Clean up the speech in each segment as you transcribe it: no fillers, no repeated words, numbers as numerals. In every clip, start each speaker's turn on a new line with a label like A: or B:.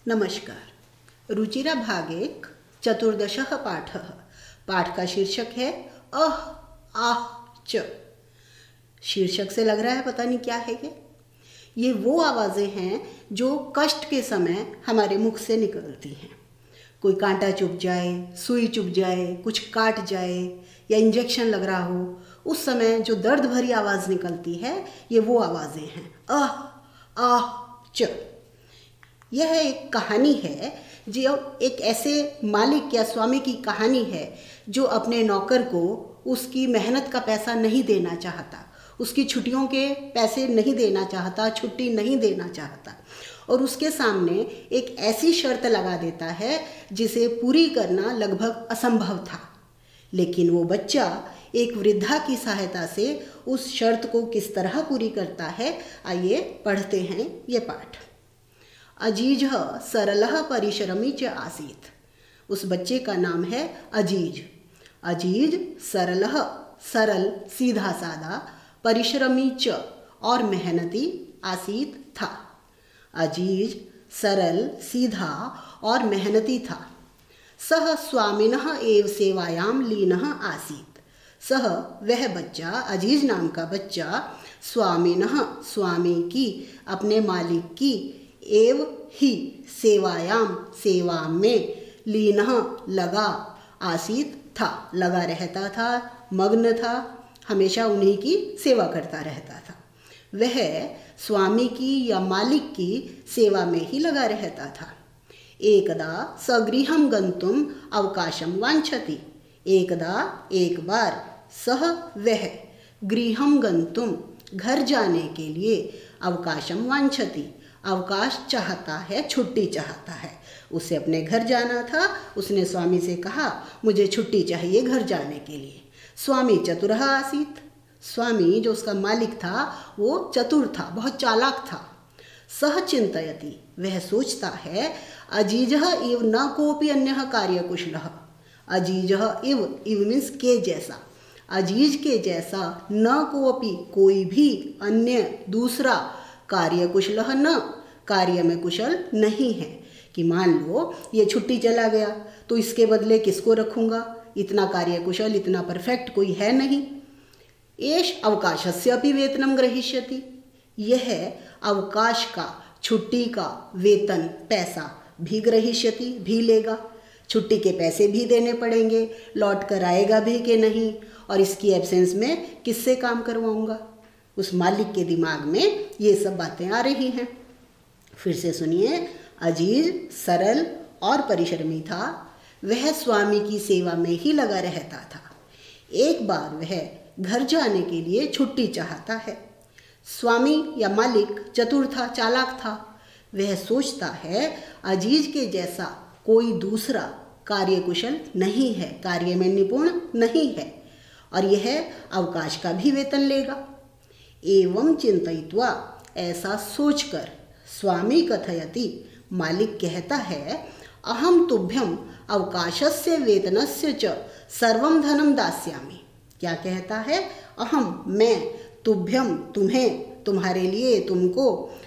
A: नमस्कार। रुचिरा भाग 1 चतुर्दशः पाठः। पाठ का शीर्षक है अह आह च। शीर्षक से लग रहा है पता नहीं क्या है ये वो आवाज़ें हैं जो कष्ट के समय हमारे मुख से निकलती हैं। कोई कांटा चुभ जाए, सुई चुभ जाए, कुछ काट जाए या इंजेक्शन लग रहा हो, उस समय जो दर्द भरी आवाज़ निकलती है ये वो आवाज़ें हैं अह आह च। यह एक कहानी है जो एक ऐसे मालिक या स्वामी की कहानी है जो अपने नौकर को उसकी मेहनत का पैसा नहीं देना चाहता, उसकी छुट्टियों के पैसे नहीं देना चाहता, छुट्टी नहीं देना चाहता और उसके सामने एक ऐसी शर्त लगा देता है जिसे पूरी करना लगभग असंभव था। लेकिन वो बच्चा एक वृद्धा की सहायता से उस शर्त को किस तरह पूरी करता है, आइए पढ़ते हैं ये पाठ। अजीज सरलः परिश्रमी च आसीत। उस बच्चे का नाम है अजीज। अजीज सरलः सरल सीधा सादा, परिश्रमी च और मेहनती, आसीत था। अजीज सरल सीधा और मेहनती था। सह स्वामिनः एव सेवायां लीनः आसीत। सह वह बच्चा, अजीज नाम का बच्चा, स्वामिनः स्वामी की, अपने मालिक की, एव ही सेवायाम सेवा में, लीनः लगा, आसीत था लगा रहता था, मग्न था, हमेशा उन्हीं की सेवा करता रहता था। वह स्वामी की या मालिक की सेवा में ही लगा रहता था। एकदा सगृहं गंतुम अवकाशं वांछति। एकदा एक बार, सह वह, गृहं गंतुम घर जाने के लिए, अवकाशं वांछति अवकाश चाहता है, छुट्टी चाहता है। उसे अपने घर जाना था, उसने स्वामी से कहा मुझे छुट्टी चाहिए घर जाने के लिए। स्वामी चतुरः आसीत। स्वामी जो उसका मालिक था वो चतुर था, बहुत चालाक था। सह चिंतयति वह सोचता है, अजीजः इव न कोपि अन्यः कार्यकुशलः। अजीजः इव, इव मीन्स के जैसा, अजीज के जैसा, न कोपि कोई भी, अन्य दूसरा, कार्यकुशलः न कार्य में कुशल नहीं है। कि मान लो ये छुट्टी चला गया तो इसके बदले किसको रखूँगा, इतना कार्यकुशल, इतना परफेक्ट कोई है नहीं। एष अवकाशस्य अपि वेतनं ग्रहीष्यति। यह अवकाश का, छुट्टी का वेतन, पैसा भी ग्रहीष्यति भी लेगा। छुट्टी के पैसे भी देने पड़ेंगे, लौट कर आएगा भी कि नहीं, और इसकी एब्सेंस में किससे काम करवाऊँगा। उस मालिक के दिमाग में ये सब बातें आ रही हैं। फिर से सुनिए। अजीज सरल और परिश्रमी था। वह स्वामी की सेवा में ही लगा रहता था। एक बार वह घर जाने के लिए छुट्टी चाहता है। स्वामी या मालिक चतुर था, चालाक था। वह सोचता है अजीज के जैसा कोई दूसरा कार्यकुशल नहीं है, कार्य में निपुण नहीं है, और यह अवकाश का भी वेतन लेगा। एवं चिंतयित्वा ऐसा सोचकर, स्वामी कथयति मालिक कहता है, अहम तुभ्यम अवकाशस्य वेतनस्य च सर्वं धनं दास्यामि। क्या कहता है? अहम मैं, तुभ्यम तुम्हें, तुम्हारे लिए, तुमको,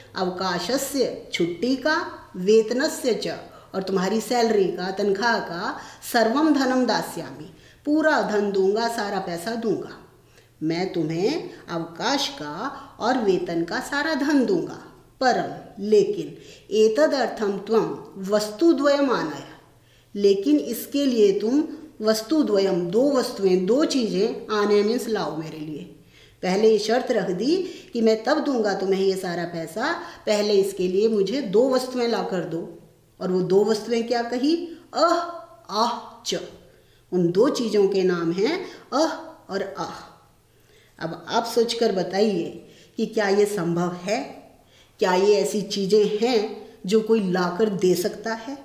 A: अवकाशस्य छुट्टी का, वेतनस्य च और तुम्हारी सैलरी का, तनख्वाह का, सर्वं धनं दास्यामि पूरा धन दूंगा, सारा पैसा दूंगा। मैं तुम्हें अवकाश का और वेतन का सारा धन दूंगा। परम लेकिन एतदर्थम त्वं वस्तुद्वयम् आनय। लेकिन इसके लिए तुम वस्तुद्वयम्, दो वस्तुएं, दो चीज़ें, आने मीन्स लाओ मेरे लिए। पहले ये शर्त रख दी कि मैं तब दूंगा तुम्हें ये सारा पैसा, पहले इसके लिए मुझे दो वस्तुएं ला कर दो। और वो दो वस्तुएं क्या कही? अह आह च। उन दो चीज़ों के नाम हैं अह और आह। अब आप सोचकर बताइए कि क्या ये संभव है? क्या ये ऐसी चीज़ें हैं जो कोई लाकर दे सकता है?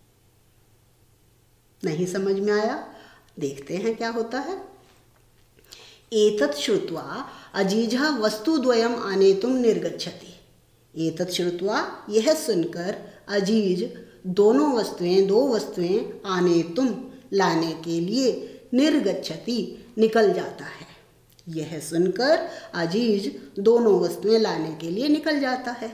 A: नहीं समझ में आया? देखते हैं क्या होता है। एतत् श्रुत्वा अजीजः वस्तुद्वयम् आनेतुं निर्गच्छति। एतत् श्रुत्वा यह सुनकर अजीज दो वस्तुएं आनेतुं लाने के लिए, निर्गच्छति निकल जाता है। यह सुनकर अजीज दोनों वस्तुएं लाने के लिए निकल जाता है।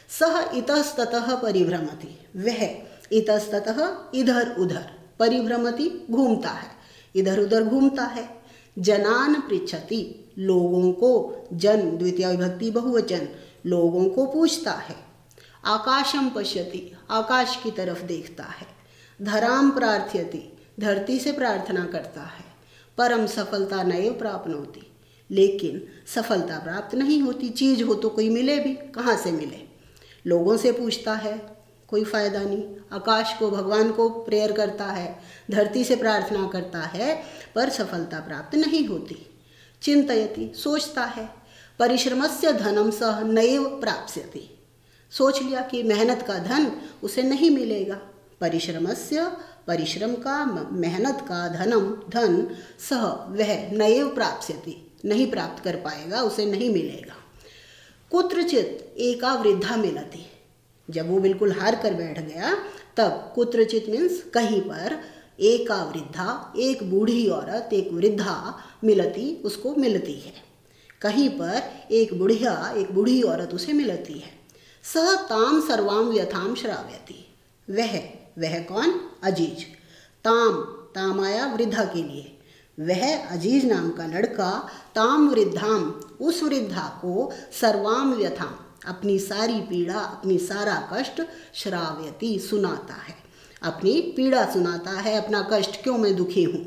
A: सह इतस्ततः परिभ्रमति, वह इतस्ततः इधर उधर, परिभ्रमति घूमता है, इधर उधर घूमता है। जनान पृच्छति, लोगों को, जन द्वितीय विभक्ति बहुवचन, लोगों को पूछता है। आकाशम पश्यति, आकाश की तरफ देखता है। धराम प्रार्थयति, धरती से प्रार्थना करता है। परम सफलता नैव प्राप्नोति, लेकिन सफलता प्राप्त नहीं होती। चीज हो तो कोई मिले भी, कहाँ से मिले। लोगों से पूछता है, कोई फायदा नहीं। आकाश को, भगवान को प्रेयर करता है, धरती से प्रार्थना करता है, पर सफलता प्राप्त नहीं होती। चिंतयति, सोचता है। परिश्रमस्य धनम सह नैव प्राप्स्यति, सोच लिया कि मेहनत का धन उसे नहीं मिलेगा। परिश्रमस्य, परिश्रम का, मेहनत का, धनम धन, सह वह, नैव प्राप्स्यति नहीं प्राप्त कर पाएगा, उसे नहीं मिलेगा। कुत्रचित एका वृद्धा मिलति, जब वो बिल्कुल हार कर बैठ गया तब कुत्रचित मीन्स कहीं पर, एका वृद्धा, एक बूढ़ी औरत, एक वृद्धा, मिलती उसको मिलती है। कहीं पर एक बुढ़िया, एक बूढ़ी औरत उसे मिलती है। सह ताम सर्वाम व्यथाम श्राव्यति, वह कौन, अजीज। ताम, ताम आया वृद्धा के लिए, वह अजीज नाम का लड़का ताम वृद्धाम, उस वृद्धा को, सर्वाम व्यथाम, अपनी सारी पीड़ा, अपनी सारा कष्ट, श्राव्यति सुनाता है, अपनी पीड़ा सुनाता है, अपना कष्ट, क्यों मैं दुखी हूँ।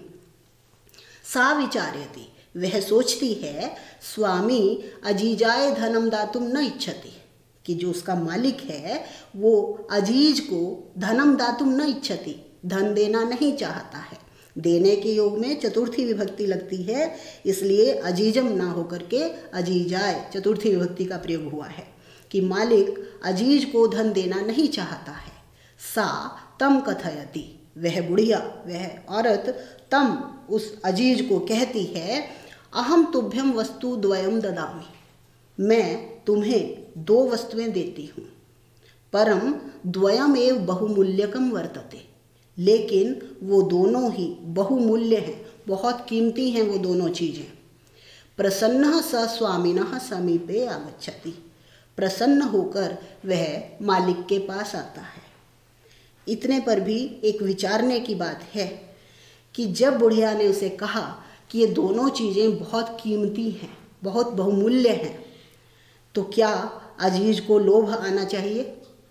A: सा विचार्यति, वह सोचती है। स्वामी अजीजाय धनम दातुम न इच्छति, कि जो उसका मालिक है वो अजीज को धनम दातुम न इच्छति, धन देना नहीं चाहता है। देने के योग में चतुर्थी विभक्ति लगती है, इसलिए अजीजम ना होकर के अजीजाय चतुर्थी विभक्ति का प्रयोग हुआ है कि मालिक अजीज को धन देना नहीं चाहता है। सा तम कथयति, वह बुढ़िया, वह औरत, तम उस अजीज को कहती है, अहम तुभ्यम वस्तु द्वयम ददामि, मैं तुम्हें दो वस्तुएं देती हूँ। परम द्वयम एव बहुमूल्यकम वर्तते, लेकिन वो दोनों ही बहुमूल्य हैं, बहुत कीमती हैं वो दोनों चीज़ें। प्रसन्न स स्वामिनः समीपे आगच्छति, प्रसन्न होकर वह मालिक के पास आता है। इतने पर भी एक विचारने की बात है कि जब बुढ़िया ने उसे कहा कि ये दोनों चीज़ें बहुत कीमती हैं, बहुत बहुमूल्य हैं, तो क्या अजीज को लोभ आना चाहिए?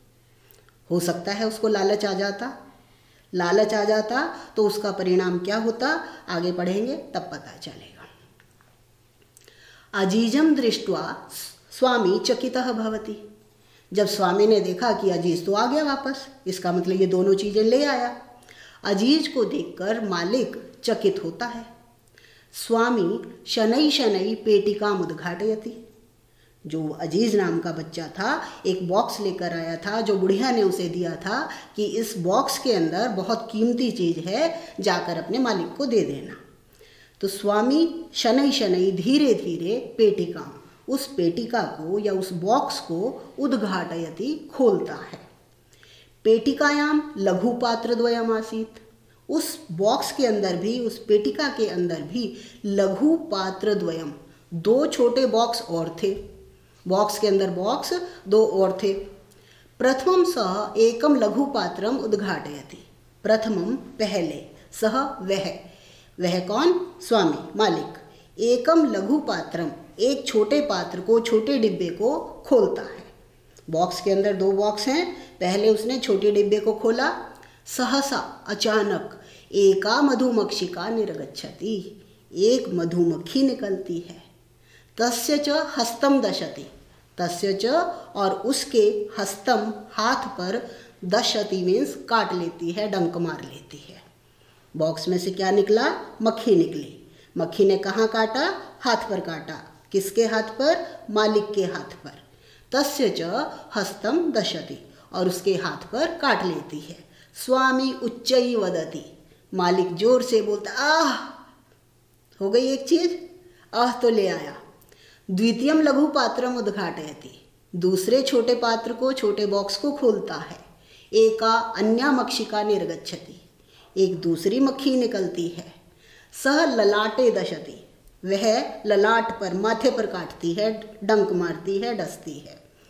A: हो सकता है उसको लालच आ जाता, लालच आ जाता तो उसका परिणाम क्या होता, आगे पढ़ेंगे तब पता चलेगा। अजीजम दृष्ट्वा स्वामी चकितः भवति, जब स्वामी ने देखा कि अजीज तो आ गया वापस, इसका मतलब ये दोनों चीज़ें ले आया। अजीज को देखकर मालिक चकित होता है। स्वामी शनै शनै पेटिकाम उद्घाटयति, जो अजीज नाम का बच्चा था एक बॉक्स लेकर आया था, जो बुढ़िया ने उसे दिया था कि इस बॉक्स के अंदर बहुत कीमती चीज़ है, जाकर अपने मालिक को दे देना। तो स्वामी शनै शनै, धीरे धीरे, पेटिकाम, उस पेटिका को या उस बॉक्स को उद्घाटयति, खोलता है। पेटिकायाम लघु पात्र द्वयम आसीत, उस बॉक्स के अंदर भी, उस पेटिका के अंदर भी लघु पात्र द्वयम, दो छोटे बॉक्स और थे। बॉक्स के अंदर बॉक्स दो और थे। प्रथमम सह एकम लघु पात्रम उद्घाटयति, प्रथमम पहले, सह वह कौन, स्वामी मालिक, एकम लघु पात्रम, एक छोटे पात्र को, छोटे डिब्बे को खोलता है। बॉक्स के अंदर दो बॉक्स हैं, पहले उसने छोटे डिब्बे को खोला। सहसा, अचानक, एका मधुमक्षिका निर्गच्छति, एक मधुमक्खी निकलती है। तस्य च हस्तम दशति, तस्य च और उसके, हस्तम हाथ पर, दशति मीन्स काट लेती है, डंक मार लेती है। बॉक्स में से क्या निकला, मक्खी निकली। मक्खी ने कहाँ काटा, हाथ पर काटा। किसके हाथ पर, मालिक के हाथ पर। तस्य च हस्तम दशति, और उसके हाथ पर काट लेती है। स्वामी उच्चई वदति, मालिक जोर से बोलता, आह, हो गई एक चीज, आह तो ले आया। द्वितीयम लघु पात्रम उद्घाटयति, दूसरे छोटे पात्र को, छोटे बॉक्स को खोलता है। एका अन्या मक्षिका निर्गच्छति, एक दूसरी मक्खी निकलती है। सह ललाटे दशति, वह ललाट पर, माथे पर काटती है, डंक मारती है, डसती है।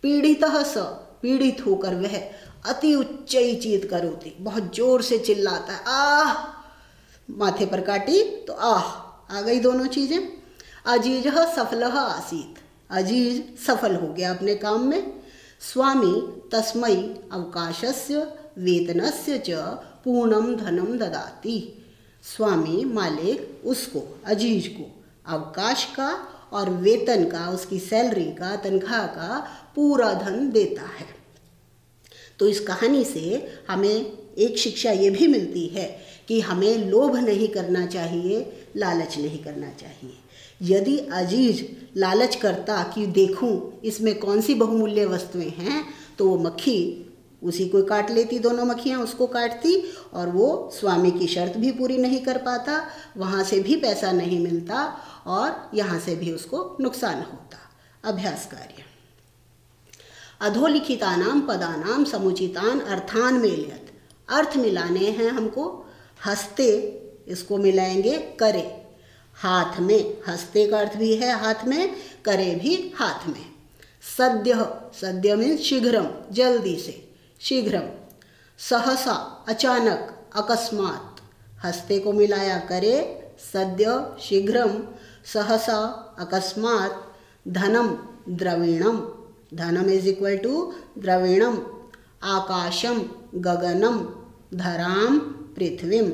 A: पीड़ितः स, पीड़ित होकर वह अति उच्चैचीत करोति, बहुत जोर से चिल्लाता है। आह, माथे पर काटी तो आह आ गई दोनों चीजें। अजीजः सफलः आसीत्, अजीज सफल हो गया अपने काम में। स्वामी तस्मै अवकाशस्य वेतनस्य च पूर्णम धनम ददाति, स्वामी मालिक उसको, अजीज को, अवकाश का और वेतन का, उसकी सैलरी का, तनख्वाह का पूरा धन देता है। तो इस कहानी से हमें एक शिक्षा ये भी मिलती है कि हमें लोभ नहीं करना चाहिए, लालच नहीं करना चाहिए। यदि अजीज लालच करता कि देखूं इसमें कौन सी बहुमूल्य वस्तुएं हैं, तो वो मक्खी उसी को काट लेती, दोनों मक्खियाँ उसको काटती और वो स्वामी की शर्त भी पूरी नहीं कर पाता, वहाँ से भी पैसा नहीं मिलता और यहाँ से भी उसको नुकसान होता। अभ्यास कार्य। अधोलिखितानां पदानां समुचितान अर्थान मेलयत, अर्थ मिलाने हैं हमको। हस्ते, इसको मिलाएंगे करे, हाथ में, हस्ते का अर्थ भी है हाथ में, करे भी हाथ में। सद्यः, सद्य मीन्स शीघ्रम, जल्दी से, शीघ्रम। सहसा, अचानक, अकस्मात, हस्ते को मिलाया करे, सद्य शीघ्रम, सहसा अकस्मात। धनम द्रविणम, धनम इज इक्वल टू द्रविणम। आकाशम गगनम, धराम पृथ्वीम।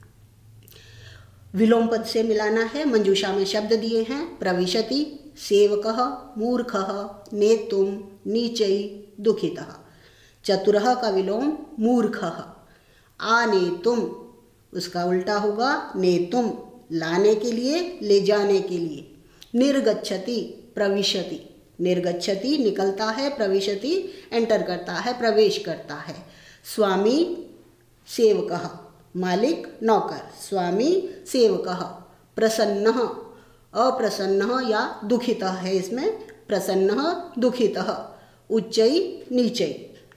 A: विलोम पद से मिलाना है। मंजूषा में शब्द दिए हैं। प्रविशति, सेवकः, मूर्खः, नेतुम, नीचै, दुखितः। चतुरः का विलोम मूर्खः। आनेतुम, उसका उल्टा होगा नेतुम, लाने के लिए, ले जाने के लिए। निर्गच्छति, प्रविशति, निर्गच्छति निकलता है, प्रविशति एंटर करता है, प्रवेश करता है। स्वामी सेवकः, मालिक नौकर, स्वामी सेवकः। प्रसन्नः, अप्रसन्नः या दुखितः है इसमें, प्रसन्नः दुखितः। उच्चै नीचै।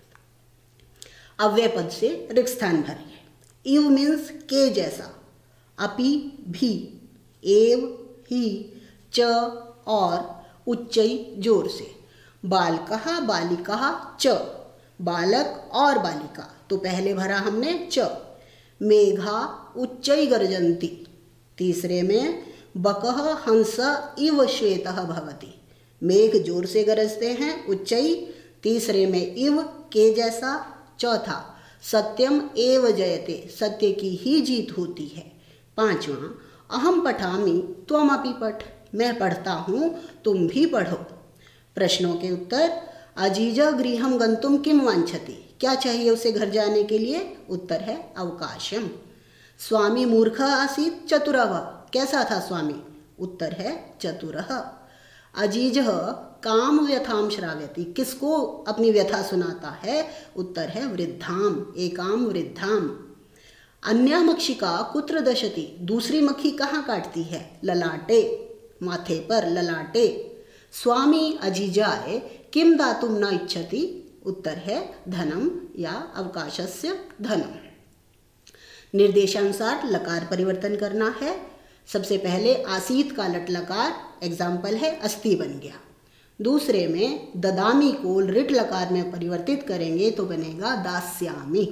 A: अव्यय पद से रिक्त स्थान भरिए। इव मीन्स के जैसा, अपि भी, एव ही, च और, उच्चै जोर से। बालकः बालिकाः च, बालक और बालिका, तो पहले भरा हमने च। मेघा उच्चै गर्जन्ति, तीसरे में बकः हंस इव श्वेतः भवति, मेघ जोर से गरजते हैं, उच्चै। तीसरे में इव के जैसा। चौथा सत्यम एव जयते, सत्य की ही जीत होती है। पांचवा अहम पठामि त्वमपि पठ, मैं पढ़ता हूँ तुम भी पढ़ो। प्रश्नों के उत्तर। अजीजा गृहम गंतुम किम वांछति, क्या चाहिए उसे घर जाने के लिए? उत्तर है अवकाशम। स्वामी मूर्ख आसीत् चतुरः, कैसा था स्वामी? उत्तर है चतुरः। अजीजः काम व्यथाम श्राव्यति, किसको अपनी व्यथा सुनाता है? उत्तर है वृद्धाम, एकाम वृद्धाम। अन्या मक्षिका कुत्र दशति, दूसरी मक्खी कहाँ काटती है? ललाटे, माथे पर, ललाटे। स्वामी अजीजाय किम दातुम न इच्छति, उत्तर है धनम या अवकाशस्य धनम। निर्देशानुसार लकार परिवर्तन करना है। सबसे पहले आसीत का लट लकार, एग्जाम्पल है अस्ति बन गया। दूसरे में ददामी को रिट लकार में परिवर्तित करेंगे तो बनेगा दास्यामि।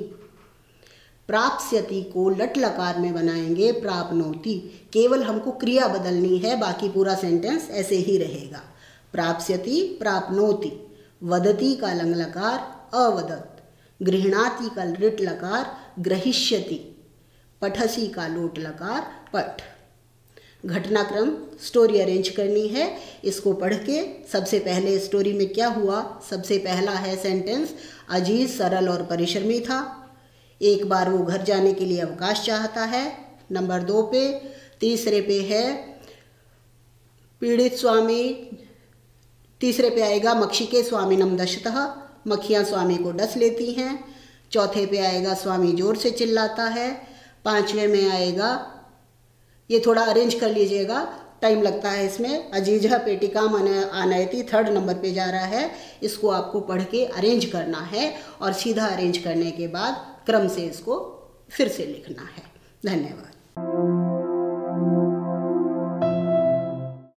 A: प्राप्स्यति को लट लकार में बनाएंगे प्राप्नोति, केवल हमको क्रिया बदलनी है, बाकी पूरा सेंटेंस ऐसे ही रहेगा। प्राप्स्यति प्राप्नोति। वदति का लंग लकार अवदत। गृह्णाति का रिट लकार ग्रहिष्यति। पठसी का लोट लकार पठ। घटनाक्रम स्टोरी अरेंज करनी है। इसको पढ़ के सबसे पहले स्टोरी में क्या हुआ, सबसे पहला है सेंटेंस, अजीज सरल और परिश्रमी था, एक बार वो घर जाने के लिए अवकाश चाहता है। नंबर 2 पे, तीसरे पे है पीड़ित स्वामी, तीसरे पे आएगा मक्षिके स्वामिनम दशतः, मक्खियाँ स्वामी को डस लेती हैं। चौथे पे आएगा स्वामी जोर से चिल्लाता है। पांचवें में आएगा, ये थोड़ा अरेंज कर लीजिएगा, टाइम लगता है इसमें, अजीजा पेटिकाम आनयति, 3rd नंबर पे जा रहा है। इसको आपको पढ़ के अरेंज करना है और सीधा अरेंज करने के बाद क्रम से इसको फिर से लिखना है। धन्यवाद।